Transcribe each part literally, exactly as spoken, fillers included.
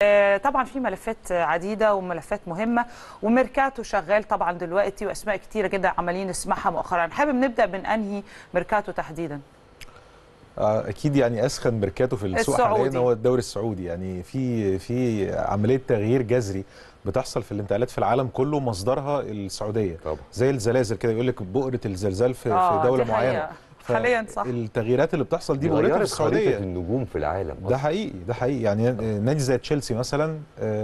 طبعا في ملفات عديده وملفات مهمه وميركاتو شغال طبعا دلوقتي واسماء كتيره جدا عمالين نسمعها مؤخرا. حابب نبدا من انهي ميركاتو تحديدا؟ اكيد يعني اسخن ميركاتو في السوق حاليا هو الدوري السعودي. يعني في في عمليه تغيير جذري بتحصل في الانتقالات في العالم كله مصدرها السعوديه طبعا. زي الزلازل كده، يقول لك بؤره الزلزال في, في دوله معينه حاليا صح. التغييرات اللي بتحصل دي بؤرتها في السعوديه. خريطه النجوم في العالم ده حقيقي ده حقيقي يعني نادي زي تشيلسي مثلا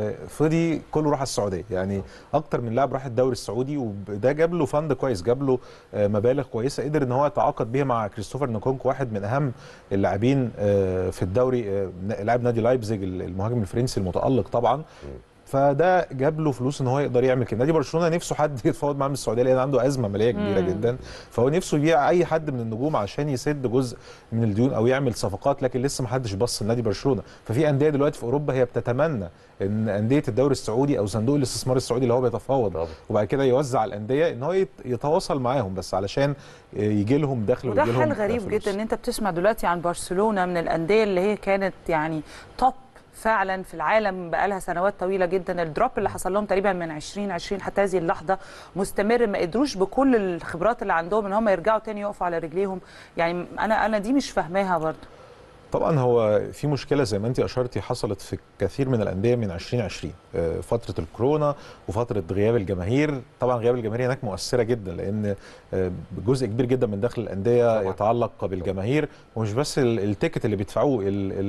فضي كله راح السعوديه، يعني اكتر من لاعب راح الدوري السعودي، وده جاب له فند كويس، جاب له مبالغ كويسه، قدر ان هو يتعاقد بيها مع كريستوفر نكونكو واحد من اهم اللاعبين في الدوري، لاعب نادي لايبزيج المهاجم الفرنسي المتالق طبعا. فده جاب له فلوس ان هو يقدر يعمل كده. نادي برشلونه نفسه حد يتفاوض معاه من السعوديه لان عنده ازمه ماليه كبيره مم. جدا، فهو نفسه يبيع اي حد من النجوم عشان يسد جزء من الديون او يعمل صفقات، لكن لسه ما حدش بص لنادي برشلونه. ففي انديه دلوقتي في اوروبا هي بتتمنى ان انديه الدوري السعودي او صندوق الاستثمار السعودي اللي هو بيتفاوض طبعا. وبعد كده يوزع على الانديه ان هو يتواصل معاهم بس علشان يجي لهم دخل ويجي لهم وده حال غريب فلوس. جدا ان انت بتسمع دلوقتي عن برشلونه من الانديه اللي هي كانت يعني توب فعلا في العالم بقالها سنوات طويله جدا. الدروب اللي حصل لهم تقريبا من عشرين عشرين حتى هذه اللحظه مستمر، ما قدروش بكل الخبرات اللي عندهم ان هم يرجعوا تاني يقفوا على رجليهم. يعني انا انا دي مش فاهماها برضه. طبعا هو في مشكله زي ما انت اشرتي حصلت في كثير من الانديه من عشرين عشرين، فتره الكورونا وفتره غياب الجماهير. طبعا غياب الجماهير هناك مؤثره جدا لان جزء كبير جدا من دخل الانديه يتعلق بالجماهير، ومش بس التيكت اللي بيدفعوه،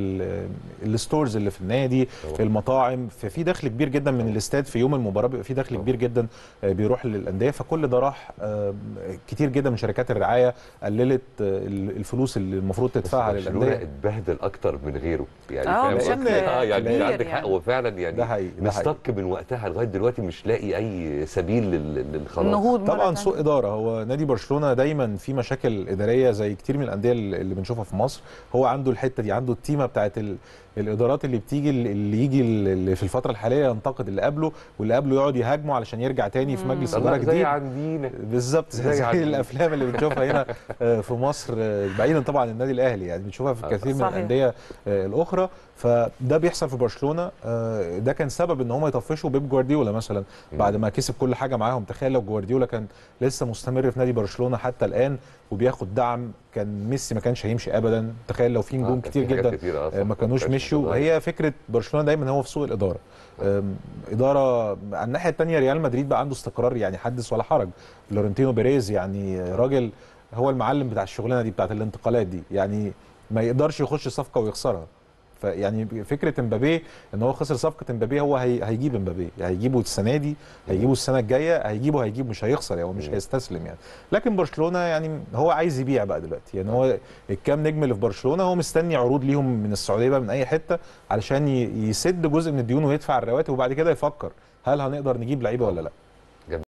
الستورز اللي في النادي، المطاعم، ففي دخل كبير جدا من الاستاد في يوم المباراه بيبقى في دخل كبير جدا بيروح للانديه. فكل ده راح، كتير جدا من شركات الرعايه قللت الفلوس اللي المفروض تدفعها للانديه، بهدل اكتر من غيره يعني. اه بشكل اه يعني عندك حق، هو فعلا يعني ده حقيقي مستك من وقتها لغايه دلوقتي مش لاقي اي سبيل للخلاص. النهوض طبعا سوء اداره. هو نادي برشلونه دايما في مشاكل اداريه زي كتير من الانديه اللي بنشوفها في مصر. هو عنده الحته دي، عنده التيمه بتاعت الادارات اللي بتيجي اللي يجي اللي في الفتره الحاليه ينتقد اللي قبله، واللي قبله يقعد يهاجمه علشان يرجع تاني في مجلس اداره جديد. زي عندنا بالظبط، زي, زي الافلام اللي بنشوفها هنا في مصر، بعيدا طبعا النادي الاهلي، يعني بنشوفها في كثير من الانديه الاخرى. فده بيحصل في برشلونه. ده كان سبب ان هم يطفشوا بيب جوارديولا مثلا بعد ما كسب كل حاجه معاهم. تخيل لو جوارديولا كان لسه مستمر في نادي برشلونه حتى الان وبياخد دعم، كان ميسي ما كانش هيمشي ابدا. تخيل لو في نجوم آه كتير جدا ما كانوش مشوا. وهي فكره برشلونه دايما هو في سوء الاداره. اداره. على الناحيه الثانيه ريال مدريد بقى عنده استقرار، يعني حدث ولا حرج. فلورنتينو بيريز يعني راجل هو المعلم بتاع الشغلانه دي بتاعت الانتقالات دي، يعني ما يقدرش يخش صفقه ويخسرها. فيعني فكره امبابي ان هو خسر صفقه امبابي، هو هي هيجيب امبابي، هيجيبه السنه دي، هيجيبه السنه الجايه، هيجيبه هيجيب مش هيخسر يعني، هو مش هيستسلم يعني. لكن برشلونه يعني هو عايز يبيع بقى دلوقتي، يعني هو الكام نجم اللي في برشلونه هو مستني عروض ليهم من السعوديه بقى من اي حته علشان يسد جزء من الديون ويدفع الرواتب، وبعد كده يفكر هل هنقدر نجيب لعيبه ولا لا.